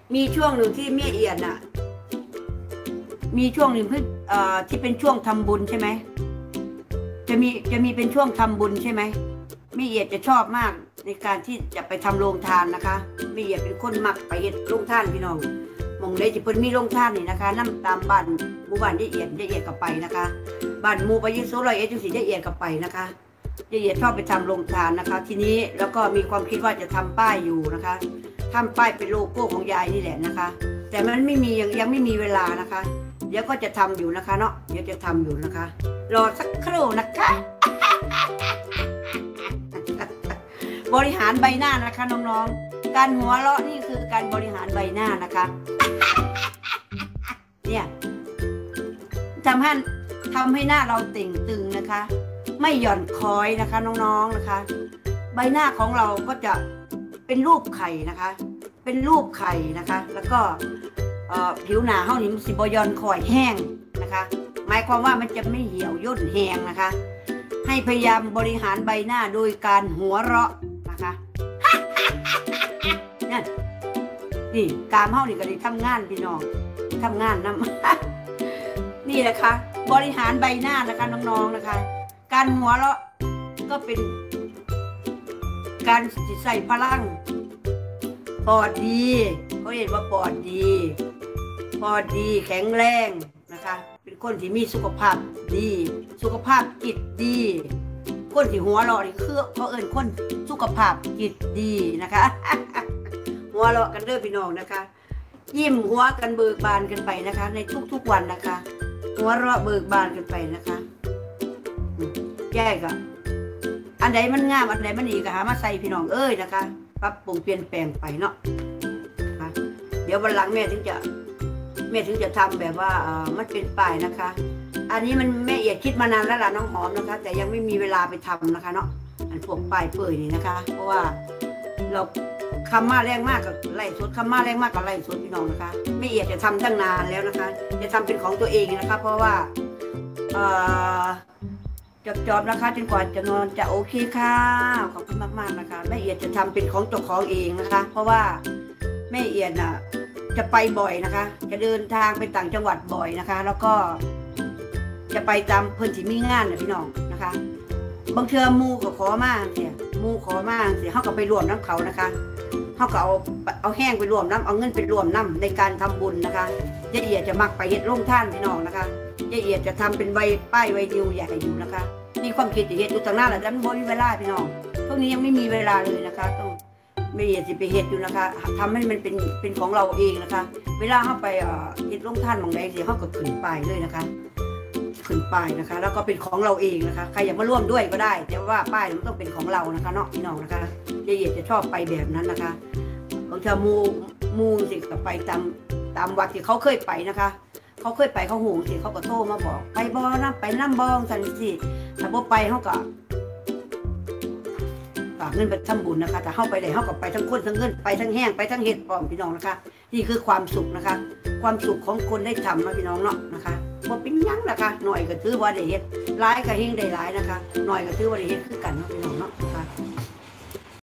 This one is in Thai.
มีช่วงหนึ่งที่แม่เอียดน่ะมีช่วงหนึ่งที่เป็นช่วงทำบุญใช่ไหมจะมีเป็นช่วงทำบุญใช่ไหมแม่เอียดจะชอบมากในการที่จะไปทำโรงทานนะคะแม่เอียดเป็นคนมักไปเฮ็ดโรงทานพี่น้องมองได้จะเพิ่นมีโรงทานนี่นะคะนำตามบ้านหมู่บ้านยายเอียดก็ไปนะคะบ้านหมู่ไปยิโซ101จังซี่ยายเอียดก็ไปนะคะยายเอียดชอบไปทำโรงทานนะคะทีนี้แล้วก็มีความคิดว่าจะทำป้ายอยู่นะคะทำป้ายเป็นโลโก้ของยายนี่แหละนะคะแต่มันไม่มียังไม่มีเวลานะคะเดี๋ยวก็จะทำอยู่นะคะเนาะเดี๋ยวจะทำอยู่นะคะรอสักครู่นะคะบริหารใบหน้านะคะน้องๆการหัวเราะนี่คือการบริหารใบหน้านะคะเนี่ยทำให้หน้าเราเต่งตึงนะคะไม่หย่อนคอยนะคะน้องๆนะคะใบหน้าของเราก็จะเป็นรูปไข่นะคะเป็นรูปไข่นะคะแล้วก็ผิวหน้าเฮานี่มันสิบ่หย่อนคอยแห้งนะคะหมายความว่ามันจะไม่เหี่ยวย่นแห้งนะคะให้พยายามบริหารใบหน้าโดยการหัวเราะนะคะนี่กามเฮานี่ก็ได้ทำงานพี่น้องทำงานนำ นี่แหละค่ะบริหารใบหน้านะคะน้องๆนะคะการหัวเราะก็เป็นการใส่พลังปอดดีเขาเรียกว่าปอดดีแข็งแรงนะคะเป็นคนที่มีสุขภาพดีสุขภาพจิตดีคนที่หัวเราะนี่คือเขาเอิ้นคนสุขภาพจิตดีนะคะ หัวเราะกันเด้อพี่น้องนะคะยิ้มหัวกันเบิกบานกันไปนะคะในทุกๆวันนะคะหัวเราะเบิกบานกันไปนะคะแย่ก็อันใดมันงามอันใดมันดีก็หามาใส่พี่น้องเอ้ยนะคะปรับปรุงเปลี่ยนแปลงไปเนาะเดี๋ยววันหลังแม่ถึงจะทำแบบว่ามันเป็นป้ายนะคะอันนี้มันแม่เอียดคิดมานานแล้วล่ะน้องหอมนะคะแต่ยังไม่มีเวลาไปทำนะคะเนาะอันพวกป้ายเปื่อยนี่นะคะเพราะว่าเราคำมาแรงมากกับไล่สดคำมาแรงมากกับไล่สดพี่น้องนะคะแม่เอียดจะทำตั้งนานแล้วนะคะจะทำเป็นของตัวเองนะคะเพราะว่าจอบนะคะจนกว่าจะนอนจะโอเคค่ะขอบคุณมากๆนะคะแม่เอียดจะทำเป็นของตัวของเองนะคะเพราะว่าแม่เอียดน่ะจะไปบ่อยนะคะจะเดินทางไปต่างจังหวัดบ่อยนะคะแล้วก็จะไปตามเพิ่นที่มีงานนะพี่น้องนะคะบางเทื่อมูก็ขอมาเสียมูขอมาเสียเขาก็ไปรวมน้ำเขานะคะเขาก็เอาแห้งไปรวมน้ำเอาเงินไปรวมน้ำในการทำบุญนะคะยายเอียดจะมักไปเฮ็ดโรงท่านพี่น้องนะคะยายเอียดจะทำเป็นป้ายไวนิวใหญ่อยู่นะคะมีความคิดจะเฮ็ดอยู่ต่างหน้าแหละแต่ไม่มีเวลาพี่น้องพวกนี้ยังไม่มีเวลาเลยนะคะต้องไม่อยากจะไปเฮ็ดอยู่นะคะทำให้มันเป็นของเราเองนะคะเวลาเข้าไปเฮ็ดโรงท่านบางใดเสียเขาก็ขึ้นป้ายเลยนะคะขึ้นป้ายนะคะแล้วก็เป็นของเราเองนะคะใครอยากมาร่วมด้วยก็ได้แต่ว่าป้ายมันต้องเป็นของเรานะคะเนาะพี่น้องนะคะยายเอียดจะชอบไปแบบนั้นนะคะบางทีมูสิก็ไปตามวัดที่เขาเคยไปนะคะเขาเคยไปเขาหูสิเขาก็โทรมาบอกไปบ่นะไปน้ำบองสันสิถ้าบ่ไปเขาก็ฝากเงินไปทำบุญนะคะแต่เขาไปไหนเขาก็ไปทั้งคนทั้งเงินไปทั้งแห้งไปทั้งเห็ดพร้อมพี่น้องนะคะนี่คือความสุขนะคะความสุขของคนได้ทำนะพี่น้องเนาะนะคะบ่เป็นยังนะคะหน่อยก็ถือว่าได้เห็ดร้ายก็เฮงได้ร้ายนะคะหน่อยก็ถือว่าได้เห็ดคือกันเนาะพี่น้องเนาะนะคะ